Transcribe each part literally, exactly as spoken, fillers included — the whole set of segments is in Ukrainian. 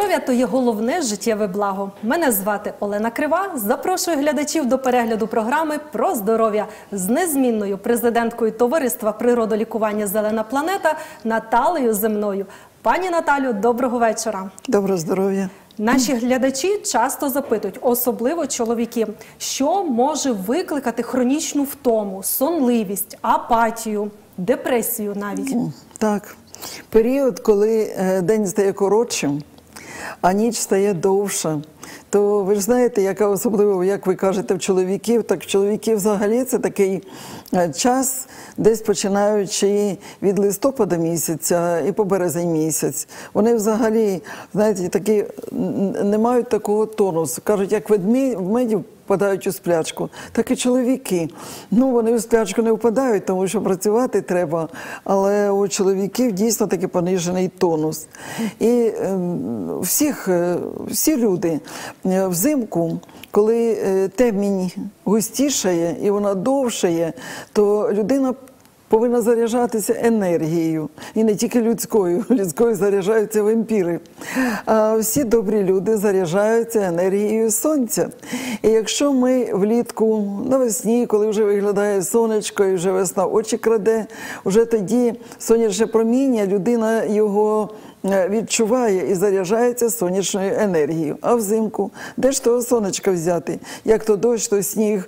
Здоров'я – то є головне життєве благо. Мене звати Олена Крива. Запрошую глядачів до перегляду програми про здоров'я з незмінною президенткою Товариства природолікування «Зелена планета» Наталею Земною. Пані Наталю, доброго вечора. Доброго здоров'я. Наші глядачі часто запитують, особливо чоловіки, що може викликати хронічну втому, сонливість, апатію, депресію навіть. Так, період, коли день стає коротшим, а ніч стає довша, то ви ж знаєте, яка особливо, як ви кажете, в чоловіків, так в чоловіків взагалі це такий час, десь починаючи від листопада місяця і по березень місяць. Вони взагалі, знаєте, такі, не мають такого тонусу. Кажуть, як ведмеді впадають у сплячку, так і чоловіки. Ну, вони в сплячку не впадають, тому що працювати треба, але у чоловіків дійсно такий понижений тонус. І е, всіх, всі люди взимку, коли темінь густішає і вона довшає, то людина повинна заряджатися енергією. І не тільки людською. Людською заряджаються вампіри. А всі добрі люди заряджаються енергією сонця. І якщо ми влітку, навесні, коли вже виглядає сонечко і вже весна очі краде, вже тоді сонячне проміння, людина його відчуває і заряджається сонячною енергією. А взимку, де ж того сонечка взяти? Як то дощ, то сніг,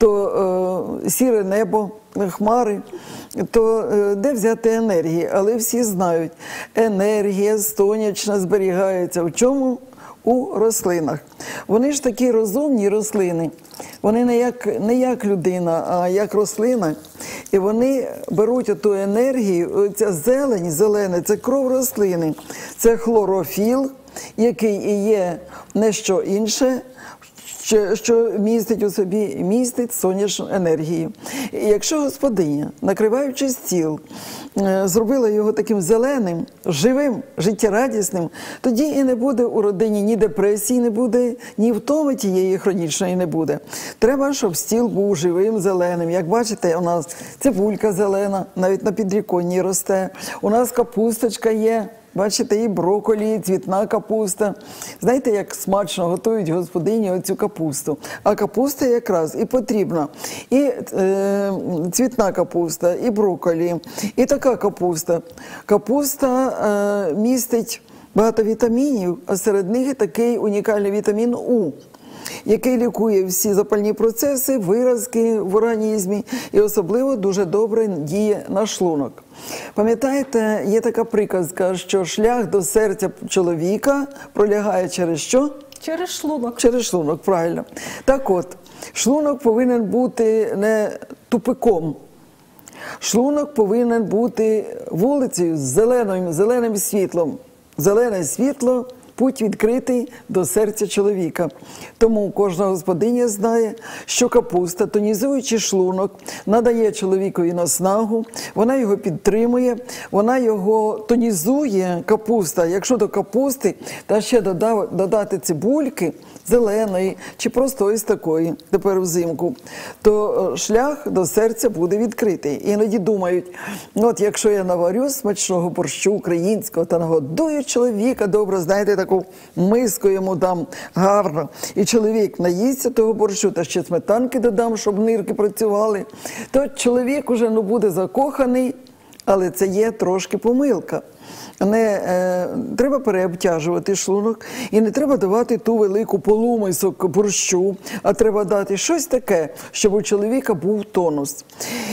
то е, сіре небо, хмари, то е, де взяти енергії? Але всі знають, енергія сонячна зберігається в чому? У рослинах. Вони ж такі розумні рослини, вони не як, не як людина, а як рослина. І вони беруть оту енергію, ця зелень, зелене, це кров рослини, це хлорофіл, який і є не що інше, що, що містить у собі, містить сонячну енергію. І якщо господиня, накриваючи стіл, зробила його таким зеленим, живим, життєрадісним, тоді і не буде у родині ні депресії, не буде, ні втоми тієї хронічної не буде. Треба, щоб стіл був живим, зеленим. Як бачите, у нас цибулька зелена, навіть на підвіконні росте. У нас капусточка є. Бачите, і брокколі, і цвітна капуста. Знаєте, як смачно готують господині оцю капусту. А капуста якраз і потрібна. І е, цвітна капуста, і брокколі, і така капуста. Капуста е, містить багато вітамінів, а серед них і такий унікальний вітамін У, який лікує всі запальні процеси, виразки в організмі і особливо дуже добре діє на шлунок. Пам'ятаєте, є така приказка, що шлях до серця чоловіка пролягає через що? Через шлунок. Через шлунок, правильно. Так от, шлунок повинен бути не тупиком. Шлунок повинен бути вулицею з зеленим, зеленим світлом. Зелене світло – путь відкритий до серця чоловіка. Тому кожна господиня знає, що капуста, тонізуючи шлунок, надає чоловікові наснагу, вона його підтримує, вона його тонізує, капуста. Якщо до капусти, та ще додати цибульки, зеленої, чи просто ось такої, тепер взимку, то шлях до серця буде відкритий. Іноді думають, от якщо я наварю смачного борщу українського та нагодую чоловіка, добре, знаєте, таку миску йому дам гарно, і чоловік наїсться того борщу, та ще сметанки додам, щоб нирки працювали, то чоловік уже ну, буде закоханий, але це є трошки помилка. Не е, треба переобтяжувати шлунок і не треба давати ту велику полумисок борщу, а треба дати щось таке, щоб у чоловіка був тонус.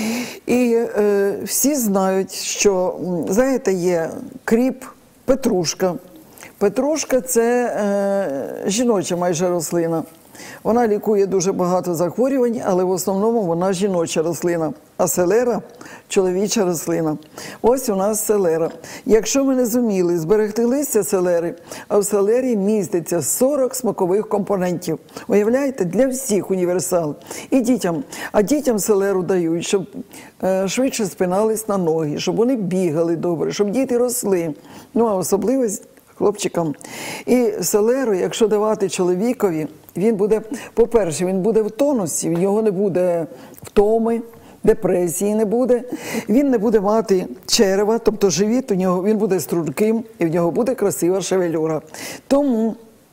І е, всі знають, що, знаєте, є кріп, петрушка. Петрушка – це е, жіноча майже рослина. Вона лікує дуже багато захворювань, але в основному вона жіноча рослина. А селера – чоловіча рослина. Ось у нас селера. Якщо ми не зуміли зберегти листя селери, а в селері міститься сорок смакових компонентів. Уявляєте? Для всіх універсал. І дітям. А дітям селеру дають, щоб е, швидше спинались на ноги, щоб вони бігали добре, щоб діти росли. Ну, а особливість хлопчикам. І селеру, якщо давати чоловікові, він буде, по-перше, він буде в тонусі, в нього не буде втоми, депресії не буде, він не буде мати черева, тобто живіт у нього, він буде струнким і в нього буде красива шевелюра. Тому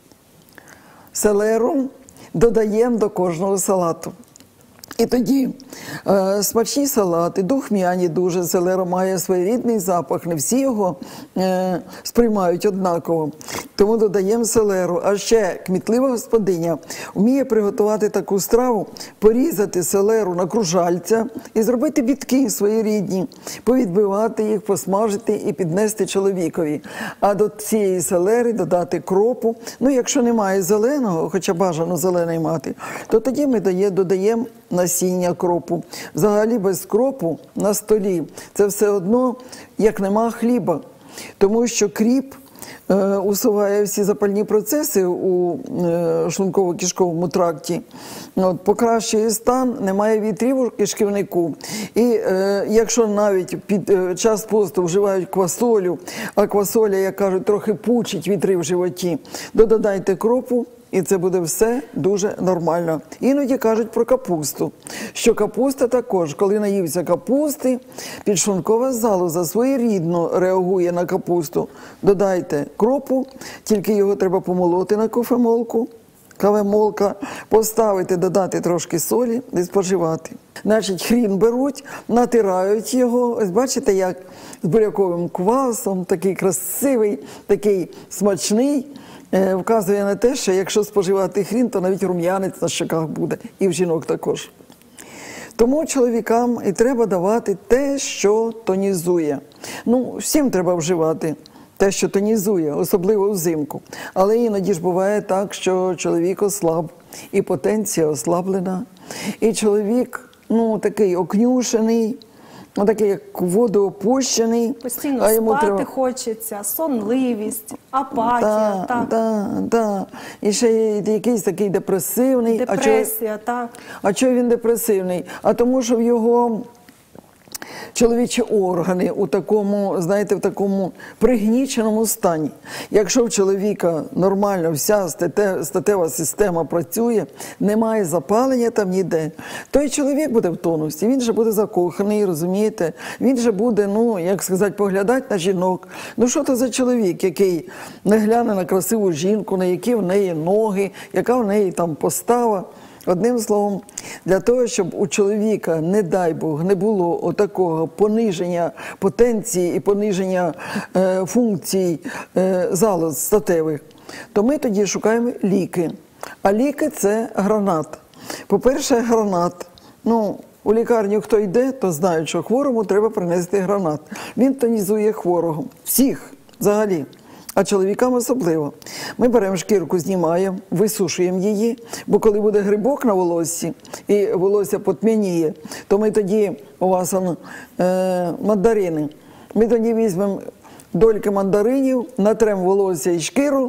селеру додаємо до кожного салату. І тоді е, смачні салати, духмяні дуже, селера має своєрідний запах, не всі його е, сприймають однаково. Тому додаємо селеру. А ще кмітлива господиня вміє приготувати таку страву, порізати селеру на кружальця і зробити бітки своєрідні, повідбивати їх, посмажити і піднести чоловікові. А до цієї селери додати кропу. Ну, якщо немає зеленого, хоча бажано зелений мати, то тоді ми дає, додаємо насіння кропу. Взагалі без кропу на столі це все одно, як нема хліба. Тому що кріп е, усуває всі запальні процеси у е, шлунково-кишковому тракті, от, покращує стан, немає вітрів у кишківнику. І е, якщо навіть під е, час посту вживають квасолю, а квасоля, як кажуть, трохи пучить вітри в животі, то додайте кропу, і це буде все дуже нормально. Іноді кажуть про капусту, що капуста також, коли наївся капусти, підшлункова залоза своєрідно реагує на капусту. Додайте кропу, тільки його треба помолоти на кофемолку, кавемолка, поставити, додати трошки солі і споживати. Значить, хрін беруть, натирають його, ось бачите, як з буряковим квасом, такий красивий, такий смачний, вказує на те, що якщо споживати хрін, то навіть рум'янець на щоках буде, і в жінок також. Тому чоловікам і треба давати те, що тонізує. Ну, всім треба вживати те, що тонізує, особливо взимку. Але іноді ж буває так, що чоловік ослаб, і потенція ослаблена, і чоловік, ну, такий окнюшений, ну, такий, як водоопущений. Постійно а йому спати треба... хочеться, сонливість, апатія. Так, так. так, так. І ще є якийсь такий депресивний. Депресія, а чого... так. А чого він депресивний? А тому, що в його чоловічі органи у такому, знаєте, в такому пригніченому стані. Якщо в чоловіка нормально вся статева система працює, немає запалення там ніде, то і чоловік буде в тонусі, він же буде закоханий, розумієте? Він же буде, ну, як сказати, поглядати на жінок. Ну, що це за чоловік, який не гляне на красиву жінку, на які в неї ноги, яка в неї там постава? Одним словом, для того, щоб у чоловіка, не дай Бог, не було отакого пониження потенції і пониження е, функцій е, залоз статевих, то ми тоді шукаємо ліки. А ліки – це гранат. По-перше, гранат. Ну, у лікарню хто йде, то знають, що хворому треба принести гранат. Він тонізує хворого. Всіх взагалі. А чоловікам особливо. Ми беремо шкірку, знімаємо, висушуємо її, бо коли буде грибок на волоссі і волосся потьмяніє, то ми тоді, у вас он, е, мандарини, ми тоді візьмемо дольки мандаринів, натремо волосся і шкіру,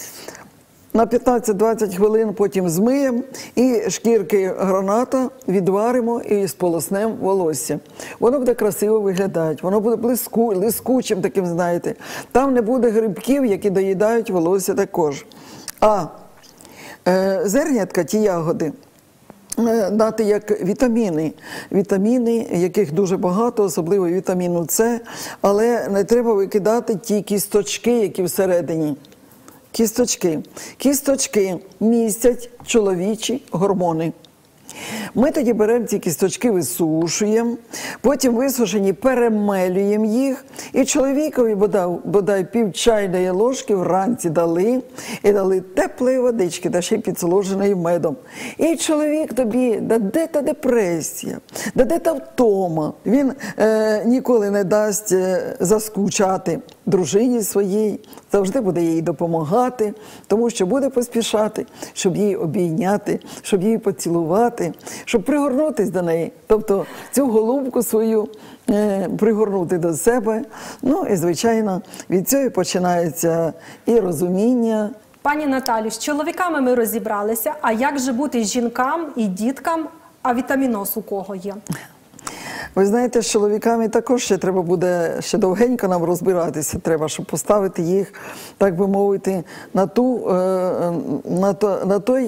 на п'ятнадцять-двадцять хвилин потім змиємо і шкірки граната відваримо і сполоснемо волосся. Воно буде красиво виглядати, воно буде блиску, блискучим таким, знаєте. Там не буде грибків, які доїдають волосся також. А е, зернятка, ті ягоди, е, дати як вітаміни. Вітаміни, яких дуже багато, особливо вітаміну С, але не треба викидати ті кісточки, які всередині. Кісточки. Кісточки містять чоловічі гормони. Ми тоді беремо ці кісточки, висушуємо, потім висушені перемелюємо їх, і чоловікові бодай, бодай пів чайної ложки вранці дали, і дали теплої водички, та ще й підсоложеної медом. І чоловік тобі, да де та депресія, да де та втома. Він е, ніколи не дасть е, заскучати дружині своїй, завжди буде їй допомагати, тому що буде поспішати, щоб її обійняти, щоб її поцілувати, щоб пригорнутися до неї, тобто цю голубку свою е, пригорнути до себе. Ну і, звичайно, від цього починається і розуміння. Пані Наталю, з чоловіками ми розібралися, а як же бути жінкам і діткам, а вітаміноз у кого є? Ви знаєте, з чоловіками також ще треба буде, ще довгенько нам розбиратися треба, щоб поставити їх, так би мовити, на, ту, на, то, на той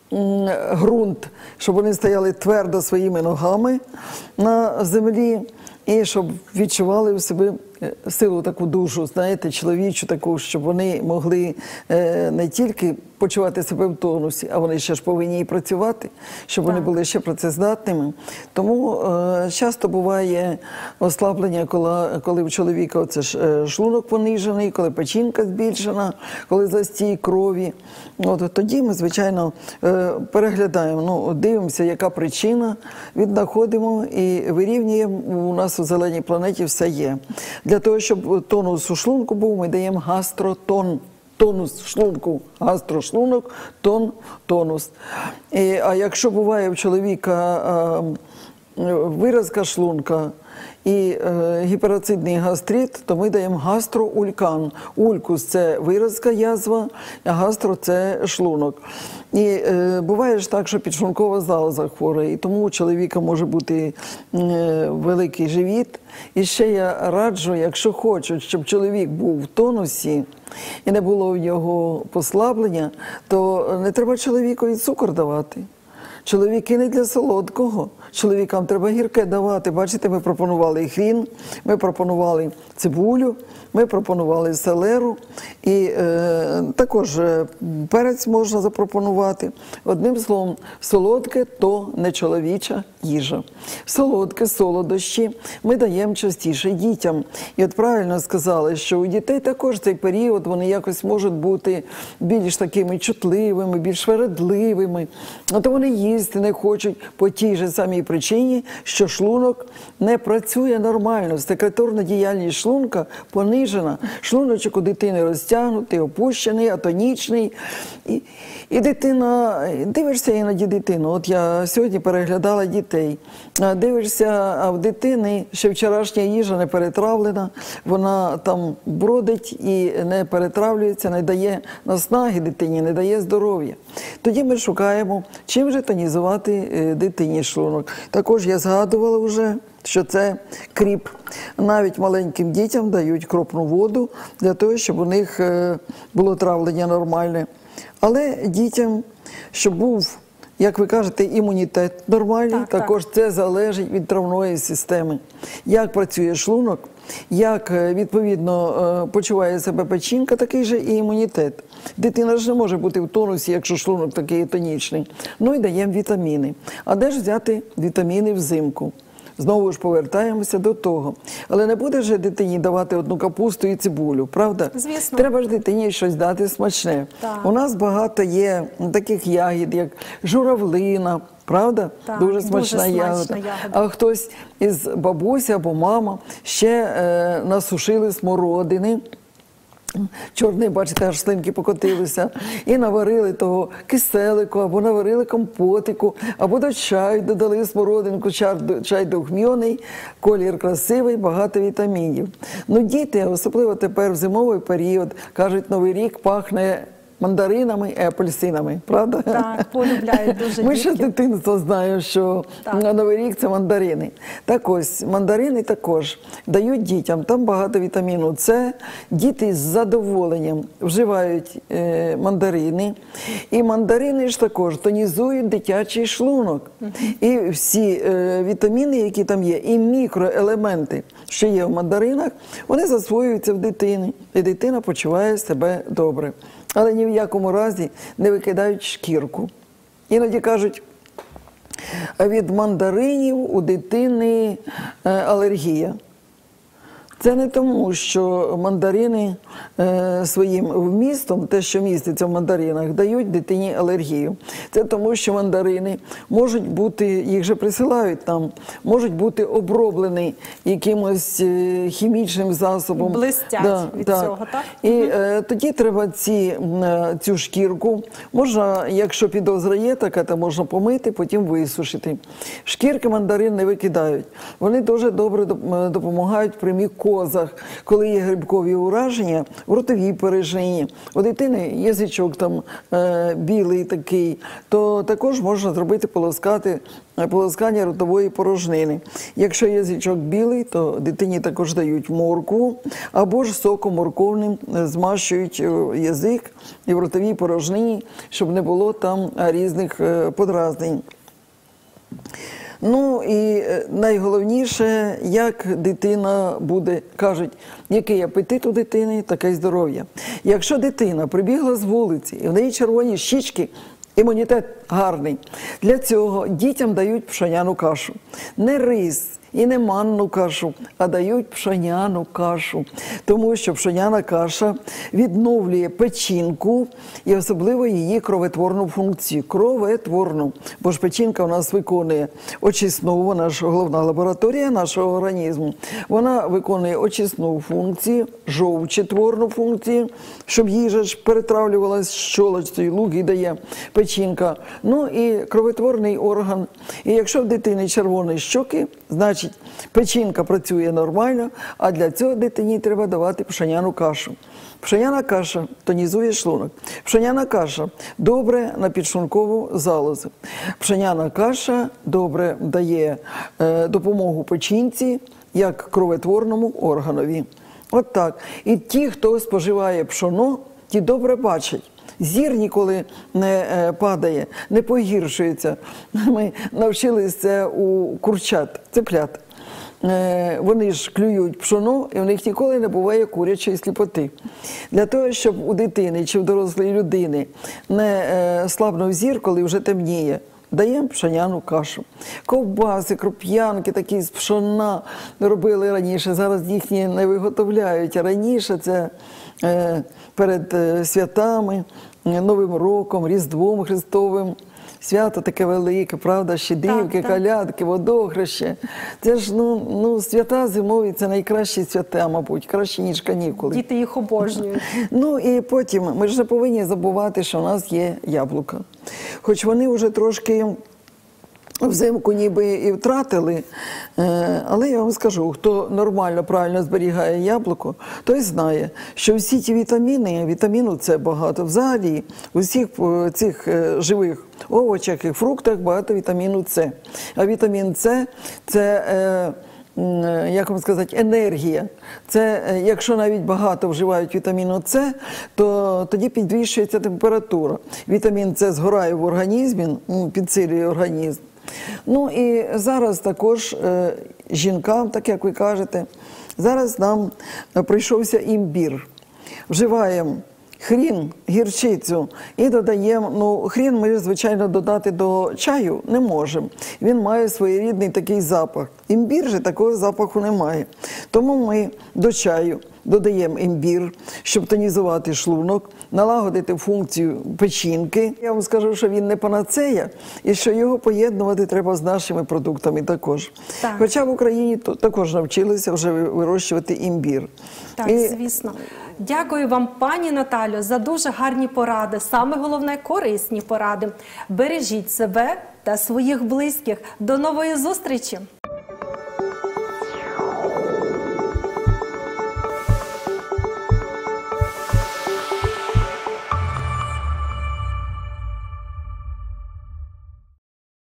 м, ґрунт, щоб вони стояли твердо своїми ногами на землі і щоб відчували в себе силу таку душу, знаєте, чоловічу таку, щоб вони могли е, не тільки почувати себе в тонусі, а вони ще ж повинні і працювати, щоб вони були ще працездатними. Тому е, часто буває ослаблення, коли, коли в чоловіка оце ж, е, шлунок понижений, коли печінка збільшена, коли застій крові. От, тоді ми, звичайно, е, переглядаємо, ну, дивимося, яка причина, віднаходимо і вирівнюємо. У нас у «Зеленій планеті» все є. Для того, щоб тонус у шлунку був, ми даємо гастротон. Тонус шлунку, гастрошлунок, тон, тонус. І, а якщо буває в чоловіка е, виразка шлунка і е, гіперацидний гастрит, то ми даємо гастроулькан. Улькус – це виразка, язва, а гастро – це шлунок. І е, буває ж так, що підшлункова залоза хвора, і тому у чоловіка може бути е, великий живіт. І ще я раджу, якщо хочуть, щоб чоловік був в тонусі і не було в нього послаблення, то не треба чоловікові цукор давати. Чоловіки не для солодкого. Чоловікам треба гірке давати. Бачите, ми пропонували і хрін, ми пропонували цибулю, ми пропонували селеру. І е, також перець можна запропонувати. Одним словом, солодке – то не чоловіча їжа. Солодке, солодощі ми даємо частіше дітям. І от правильно сказали, що у дітей також цей період, вони якось можуть бути більш такими чутливими, більш вередливими. А то вони їсти не хочуть по тій же самій причині, що шлунок не працює нормально. Секреторна діяльність шлунка понижена. Шлуночок у дитини розтягнутий, опущений, атонічний. І, і дитина, дивишся іноді дитину. От я сьогодні переглядала дітей. Дивишся, а в дитини ще вчорашня їжа не перетравлена. Вона там бродить і не перетравлюється, не дає наснаги дитині, не дає здоров'я. Тоді ми шукаємо, чим же тонізувати дитині шлунок. Також я згадувала вже, що це кріп. Навіть маленьким дітям дають кропну воду для того, щоб у них було травлення нормальне. Але дітям, щоб був, як ви кажете, імунітет нормальний, так, також так. це залежить від травної системи. Як працює шлунок, як, відповідно, почуває себе печінка, такий же і імунітет. Дитина ж не може бути в тонусі, якщо шлунок такий тонічний. Ну і даємо вітаміни. А де ж взяти вітаміни взимку? Знову ж повертаємося до того. Але не буде ж дитині давати одну капусту і цибулю, правда? Звісно. Треба ж дитині щось дати смачне. Так. У нас багато є таких ягід, як журавлина, правда? Так, дуже дуже смачна смачна ягода. ягода. А хтось із бабусі або мама ще е, насушили смородини. Чорний, бачите, аж слинки покотилися. І наварили того киселику, або наварили компотику, або до чаю додали смородинку, чай духмяний, колір красивий, багато вітамінів. Ну, діти, особливо тепер в зимовий період, кажуть, Новий рік пахне мандаринами і апельсинами, правда? Так, полюбляють дуже Ми ще з дітки. дитинства знаємо, що Так. на Новий рік це мандарини. Так ось, мандарини також дають дітям, там багато вітаміну С. Діти з задоволенням вживають е, мандарини. І мандарини ж також тонізують дитячий шлунок. І всі е, вітаміни, які там є, і мікроелементи, що є в мандаринах, вони засвоюються в дитини. І дитина почуває себе добре. Але ні в якому разі не викидають шкірку. Іноді кажуть, від мандаринів у дитини алергія. Це не тому, що мандарини е, своїм вмістом, те, що міститься в мандаринах, дають дитині алергію. Це тому, що мандарини можуть бути, їх же присилають там, можуть бути оброблені якимось е, хімічним засобом. Блистять да, від так. цього, так? І е, тоді треба ці, е, цю шкірку, можна, якщо підозра є така, то можна помити, потім висушити. Шкірки мандарин не викидають. Вони дуже добре допомагають при мікозі. позах, коли є грибкові ураження, в ротовій порожнині, у дитини язичок там е, білий такий, то також можна зробити полоскати, полоскання ротової порожнини. Якщо язичок білий, то дитині також дають моркву, або ж соком морковним змащують язик і в ротовій порожнині, щоб не було там різних подразнень. Ну і найголовніше, як дитина буде, кажуть, який апетит у дитини, таке й здоров'я. Якщо дитина прибігла з вулиці, і в неї червоні щічки, імунітет гарний, для цього дітям дають пшоняну кашу. Не рис і не манну кашу, а дають пшоняну кашу. Тому що пшоняна каша відновлює печінку і особливо її кроветворну функцію. Кроветворну. Бо ж печінка у нас виконує очисну, вона ж головна лабораторія нашого організму. Вона виконує очисну функцію, жовчотворну функцію, щоб їжа ж перетравлювалась щолочцею, луги дає печінка. Ну і кроветворний орган. І якщо в дитини червоні щоки, значить печінка працює нормально, а для цього дитині треба давати пшоняну кашу. Пшоняна каша тонізує шлунок. Пшоняна каша добре на підшлункову залозу. Пшоняна каша добре дає е, допомогу печінці як кроветворному органові. От так. І ті, хто споживає пшоно, ті добре бачать. Зір ніколи не падає, не погіршується. Ми навчилися це у курчат, цеплят. Вони ж клюють пшоно, і в них ніколи не буває курячої сліпоти. Для того, щоб у дитини чи в дорослої людини не слабнув зір, коли вже темніє, даємо пшоняну кашу. Ковбаси, круп'янки такі з пшона робили раніше, зараз їхні не виготовляють, а раніше це е, перед святами, Новим роком, Різдвом Христовим. Свято таке велике, правда, щедрівки, колядки, водохреще. Це ж, ну, ну, свята зимові – це найкращі свята, мабуть, краще, ніж канікули. Діти їх обожнюють. Ну і потім, ми ж не повинні забувати, що в нас є яблука. Хоч вони вже трошки взимку ніби і втратили, але я вам скажу, хто нормально, правильно зберігає яблуко, той знає, що всі ті вітаміни, вітаміну С багато, взагалі у всіх цих живих овочах і фруктах багато вітаміну С. А вітамін С – це, як вам сказати, енергія. Це, якщо навіть багато вживають вітаміну С, то тоді підвищується температура. Вітамін С згорає в організмі, підсилює організм. Ну і зараз також е, жінкам, так як ви кажете, зараз нам прийшовся імбір. Вживаємо хрін, гірчицю і додаємо, ну хрін ми, звичайно, додати до чаю не можемо. Він має своєрідний такий запах. Імбір же такого запаху немає. Тому ми до чаю додаємо імбір, щоб тонізувати шлунок, налагодити функцію печінки. Я вам скажу, що він не панацея, і що його поєднувати треба з нашими продуктами також. Так. Хоча в Україні також навчилися вже вирощувати імбір. Так, і... звісно. Дякую вам, пані Наталю, за дуже гарні поради. Саме головне – корисні поради. Бережіть себе та своїх близьких. До нової зустрічі!